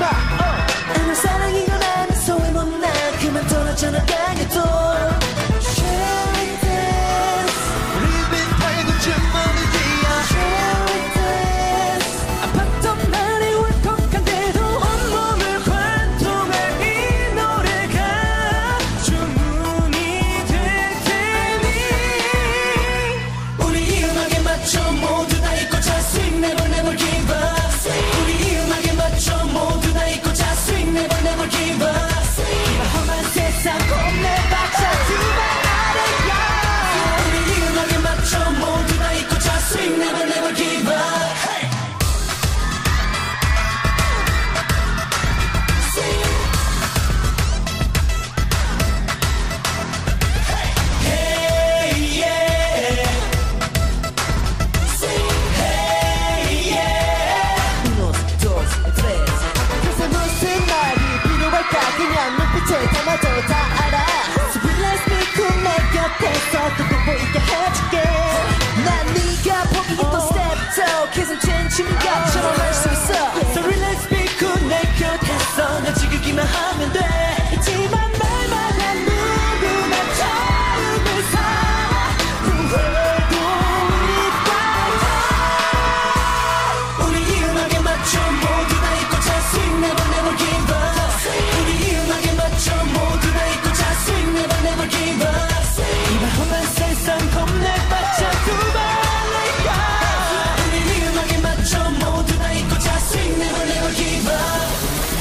널 사랑이건 아니서 왜 넌 나 그만 떠났잖아 강해도 그냥 눈빛에 담아도 다 알아 So relax me cool 내 곁에서 또 보이게 해줄게 난 네가 포기했던 step 2 Kiss and change 것처럼 할 수 있어 So relax me cool 내 곁에서 나 지키기만 하면 돼 있지만 말만 난 누구나 처음을 살아 후회도 있다 우리 이 음악에 맞춰 모두 다 잊고 자식 never never give up 모두 다 잊고 자식 never never give up 이만 험한 세상 겁내봤자 두발레가 우리 이 음악에 맞춰 모두 다 잊고 자식 never never give up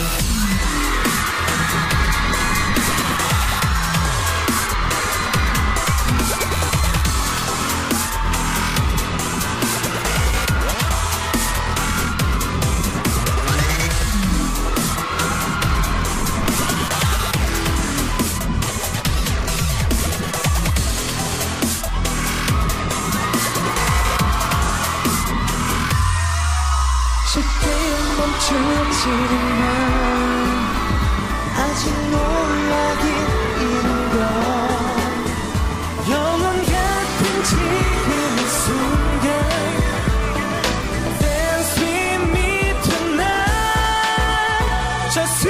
쉽게 멈추지는 난 아직 놀라긴 이른 걸 영원 같은 지금 순간 Dance with me tonight Just